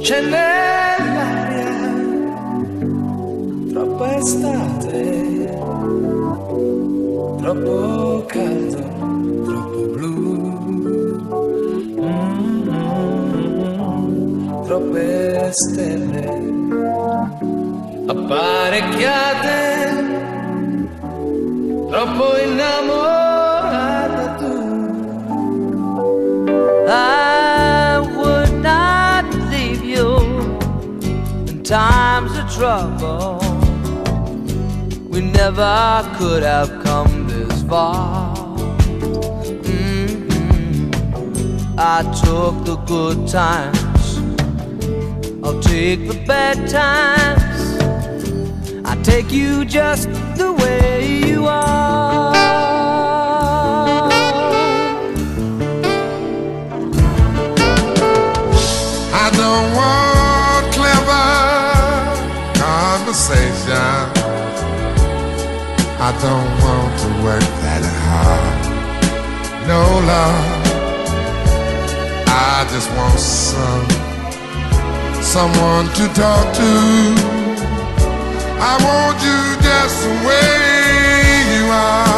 c'è nell'aria troppa estate, troppo caldo, troppo blu, troppe stelle apparecchiate, troppo innamorata tu. I would not leave you in times of trouble. We never could have come this far. I took the good times, I'll take the bad times. I take you just the way you are. I don't want clever conversation. I don't want to work that hard. No, love. I just want someone to talk to. I want you just the way you are.